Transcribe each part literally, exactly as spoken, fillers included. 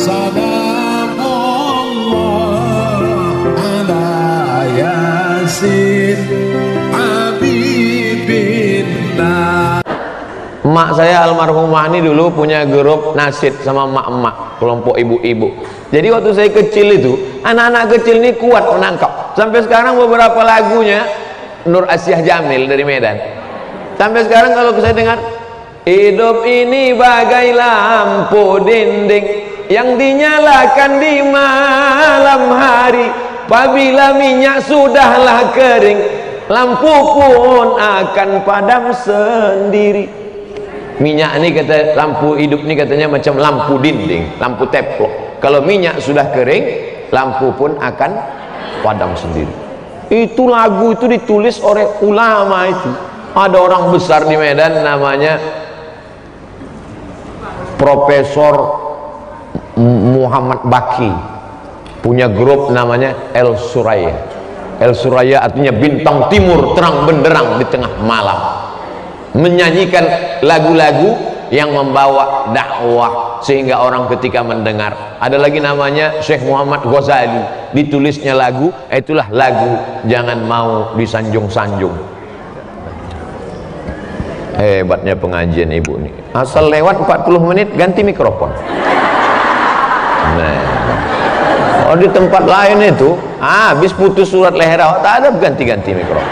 Salamullah ala Yasin Habibina. Emak saya almarhumah ini dulu punya grup nasyid sama emak-emak, kelompok ibu-ibu. Jadi waktu saya kecil itu, anak-anak kecil ini kuat menangkap. Sampai sekarang beberapa lagunya Nur Asyah Jamil dari Medan. Sampai sekarang kalau saya dengar, hidup ini bagai lampu dinding yang dinyalakan di malam hari. Apabila minyak sudahlah kering, lampu pun akan padam sendiri. Minyak ini kata lampu hidup ini katanya macam lampu dinding, lampu teplok. Kalau minyak sudah kering, lampu pun akan padam sendiri. Itu lagu itu ditulis oleh ulama itu. Ada orang besar di Medan namanya Profesor Muhammad Baki, punya grup namanya El Suraya. El Suraya artinya bintang timur terang benderang di tengah malam, menyanyikan lagu-lagu yang membawa dakwah sehingga orang ketika mendengar. Ada lagi namanya Syekh Muhammad Ghazali, ditulisnya lagu, itulah lagu Jangan Mau Disanjung-sanjung. Hebatnya pengajian ibu nih, asal lewat empat puluh menit ganti mikrofon. Nah, oh di tempat lain itu ah, habis putus surat leher tak ada ganti-ganti mikrofon.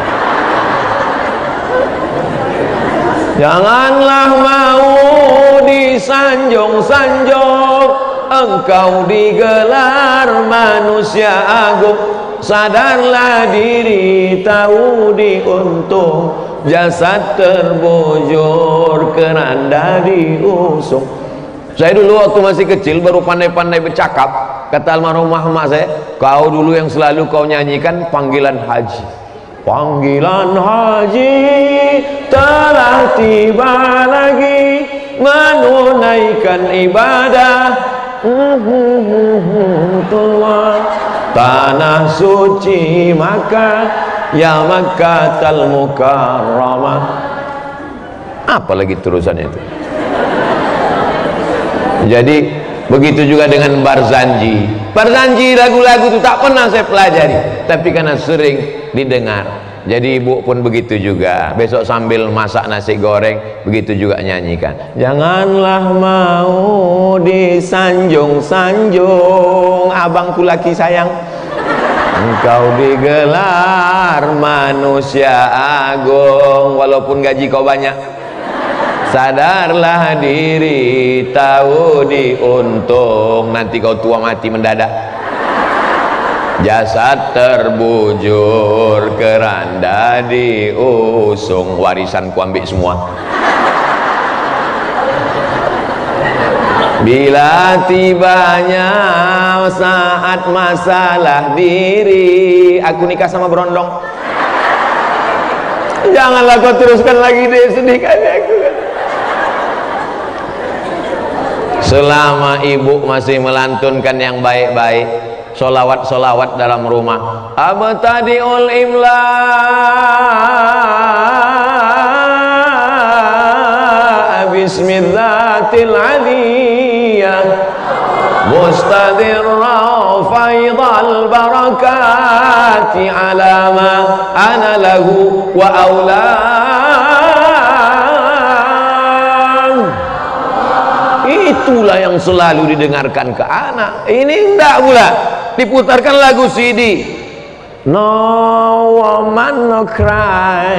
Janganlah mau disanjung-sanjung, engkau digelar manusia agung. Sadarlah diri, tahu diuntung, jasad terbujur, keranda diusung. Saya dulu waktu masih kecil baru pandai-pandai bercakap. Kata almarhumah emak saya, kau dulu yang selalu kau nyanyikan panggilan haji. Panggilan haji telah tiba lagi, menunaikan ibadah tanah suci Makkah, ya Makkatal Mukarramah. Apa lagi terusannya itu? Jadi begitu juga dengan Barzanji. Barzanji lagu-lagu itu tak pernah saya pelajari, tapi karena sering didengar. Jadi ibu pun begitu juga. Besok sambil masak nasi goreng, begitu juga nyanyikan. Janganlah mau disanjung-sanjung, abangku laki sayang. Engkau digelar manusia agung, walaupun gaji kau banyak. Sadarlah diri, tahu diuntung, nanti kau tua mati mendadak. Jasad terbujur, keranda diusung, warisan ku ambil semua. Bila tibanya saat masalah diri, aku nikah sama berondong. Janganlah kau teruskan lagi deh, sedihkan aku. Selama ibu masih melantunkan yang baik-baik, solawat-solawat dalam rumah, abtadi'ul imla bismillatil aliyah mustadirra faidal barakati alama ana lahu wa awla. Itulah yang selalu didengarkan ke anak. Ini enggak pula diputarkan lagu C D. No woman no cry.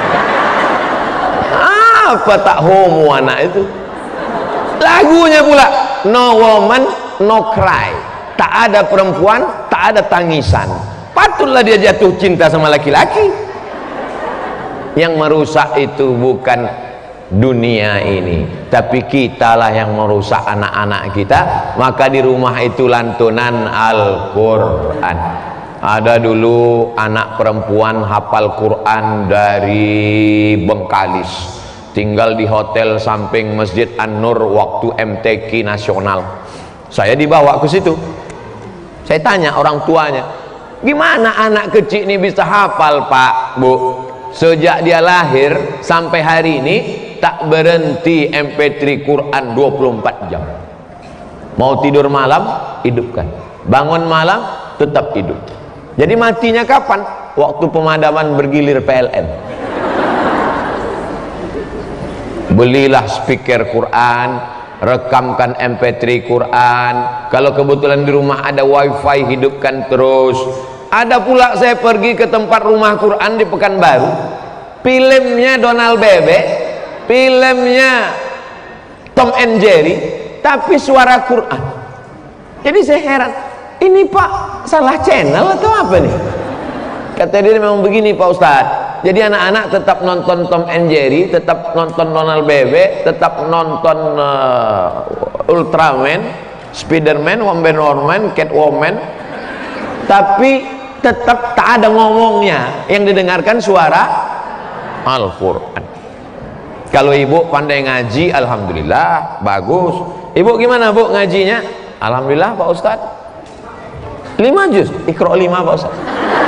Apa tak homo anak itu? Lagunya pula no woman no cry. Tak ada perempuan, tak ada tangisan. Patutlah dia jatuh cinta sama laki-laki. Yang merusak itu bukan dunia ini, tapi kitalah yang merusak anak-anak kita. Maka di rumah itu lantunan Al-Quran. Ada dulu anak perempuan hafal Quran dari Bengkalis, tinggal di hotel samping Masjid An-Nur waktu M T Q nasional. Saya dibawa ke situ, saya tanya orang tuanya, gimana anak kecil ini bisa hafal Pak Bu? Sejak dia lahir sampai hari ini tak berhenti M P tiga Quran dua puluh empat jam. Mau tidur malam, hidupkan. Bangun malam, tetap hidup. Jadi matinya kapan? Waktu pemadaman bergilir P L N. Belilah speaker Quran, rekamkan M P tiga Quran. Kalau kebetulan di rumah ada wifi, hidupkan terus. Ada pula saya pergi ke tempat rumah Quran di Pekanbaru, filmnya Donald Bebek, filmnya Tom and Jerry, tapi suara Quran. Jadi saya heran, ini Pak salah channel atau apa nih? Kata dia, memang begini Pak Ustadz, jadi anak-anak tetap nonton Tom and Jerry, tetap nonton Donald Bebek, tetap nonton uh, Ultraman, Spiderman, Wonder Woman, Catwoman, tapi tetap tak ada ngomongnya, yang didengarkan suara Al-Quran. Kalau ibu pandai ngaji, alhamdulillah bagus. Ibu gimana bu ngajinya? Alhamdulillah Pak Ustadz, lima juz, Iqra lima Pak Ustadz.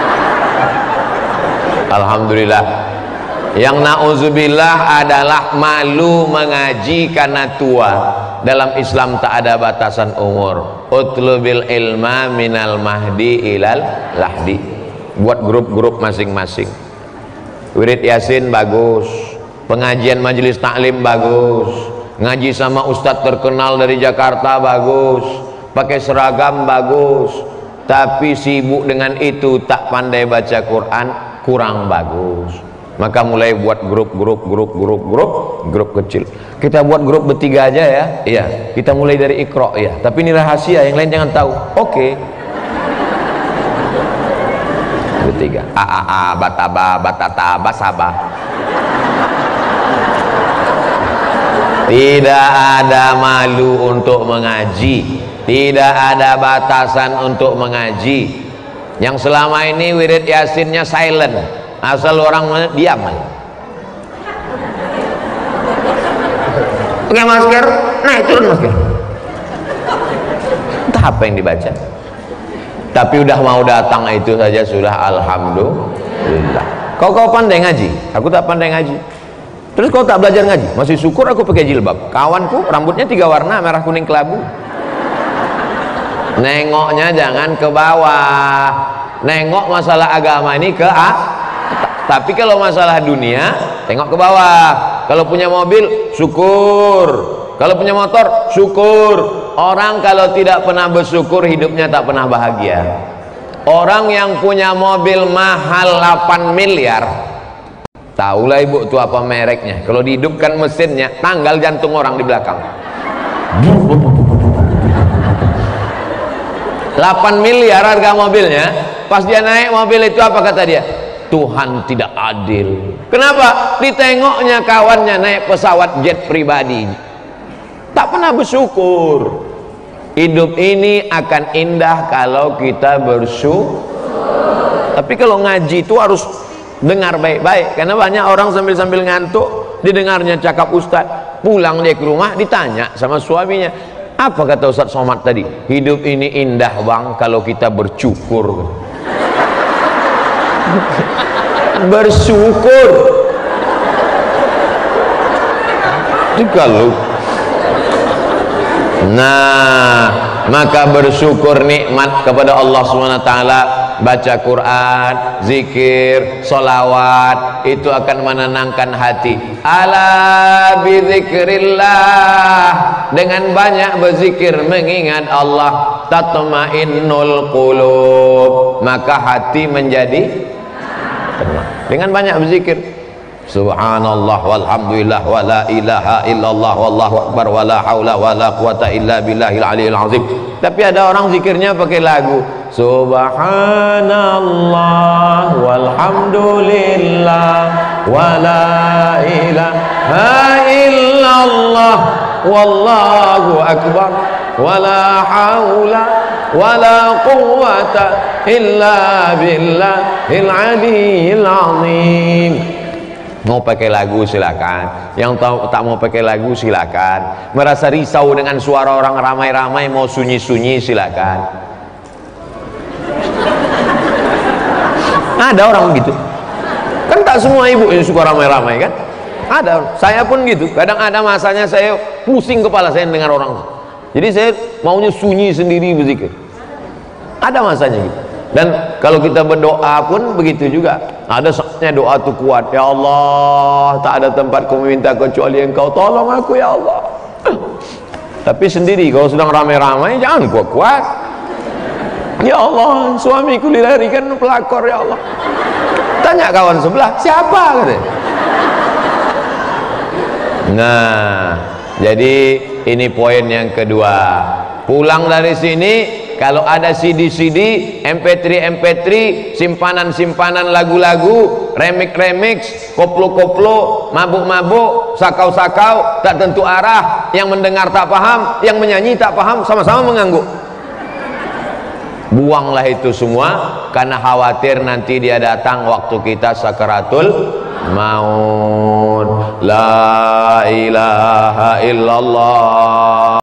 Alhamdulillah. Yang na'udzubillah adalah malu mengaji karena tua. Dalam Islam tak ada batasan umur. Utlubil ilma minal mahdi ilal lahdi. Buat grup-grup masing-masing. Wirid Yasin bagus, pengajian majelis taklim bagus, ngaji sama ustadz terkenal dari Jakarta bagus, pakai seragam bagus, tapi sibuk dengan itu tak pandai baca Quran, kurang bagus. Maka mulai buat grup-grup grup-grup grup grup kecil. Kita buat grup bertiga aja ya. Iya, kita mulai dari Iqra ya. Tapi ini rahasia, yang lain jangan tahu. Oke. Okay. Bertiga. A a a bataba batata basaba. Tidak ada malu untuk mengaji. Tidak ada batasan untuk mengaji. Yang selama ini wirid Yasinnya silent. Asal orang diam aja. Pakai masker, naik turun masker. Entah apa yang dibaca. Tapi udah mau datang itu saja sudah alhamdulillah. Kau kau pandai ngaji, aku tak pandai ngaji. Terus kau tak belajar ngaji, masih syukur aku pakai jilbab. Kawanku rambutnya tiga warna, merah kuning kelabu. Nengoknya jangan ke bawah. Nengok masalah agama ini ke a. Tapi kalau masalah dunia, tengok ke bawah. Kalau punya mobil, syukur. Kalau punya motor, syukur. Orang kalau tidak pernah bersyukur, hidupnya tak pernah bahagia. Orang yang punya mobil mahal delapan miliar, tahulah ibu tuh apa mereknya. Kalau dihidupkan mesinnya, tanggal jantung orang di belakang. delapan miliar harga mobilnya. Pas dia naik mobil itu apa kata dia? Tuhan tidak adil. Kenapa? Ditengoknya kawannya naik pesawat jet pribadi, tak pernah bersyukur. Hidup ini akan indah kalau kita bersyukur. Tapi kalau ngaji itu harus dengar baik-baik, karena banyak orang sambil-sambil ngantuk didengarnya cakap ustadz, pulang dia ke rumah ditanya sama suaminya, apa kata Ustadz Somad tadi? Hidup ini indah bang kalau kita bersyukur. Bersyukur. Kalau nah, maka bersyukur nikmat kepada Allah subhanahu wa taala, baca Quran, zikir, sholawat, itu akan menenangkan hati. Ala bizikrillah, dengan banyak berzikir mengingat Allah, tatmainnul qulub, maka hati menjadi tenang. Dengan banyak berzikir, subhanallah walhamdulillah wala ilaha illallah wallahu akbar wala haula wala quwata illa billahil aliyil azim. Tapi ada orang zikirnya pakai lagu, subhanallah walhamdulillah wala ilaha illallah wallahu akbar wala haula wala quwata illa billahil aliyil azim. Mau pakai lagu silakan, yang tahu tak mau pakai lagu silakan. Merasa risau dengan suara orang ramai-ramai, mau sunyi-sunyi silakan. Ada orang begitu kan, tak semua ibu yang suka ramai-ramai kan. Ada, saya pun gitu. Kadang ada masanya saya pusing kepala saya dengar orang Jadi saya maunya sunyi sendiri berzikir. Ada masanya gitu. Dan kalau kita berdoa pun begitu juga. Ada saatnya doa itu kuat. Ya Allah, tak ada tempat ku meminta kecuali Engkau, tolong aku ya Allah. Tapi sendiri, kalau sedang ramai-ramai jangan kuat-kuat. Ya Allah, suamiku dilarikan pelakor ya Allah. Tanya kawan sebelah, siapa katanya. Nah, jadi ini poin yang kedua. Pulang dari sini, kalau ada C D C D, M P tiga M P tiga, simpanan-simpanan lagu-lagu, remix-remix, koplo-koplo, mabuk-mabuk, sakau-sakau, tak tentu arah, yang mendengar tak paham, yang menyanyi tak paham, sama-sama mengangguk. Buanglah itu semua, karena khawatir nanti dia datang waktu kita sakaratul maut. La ilaha illallah.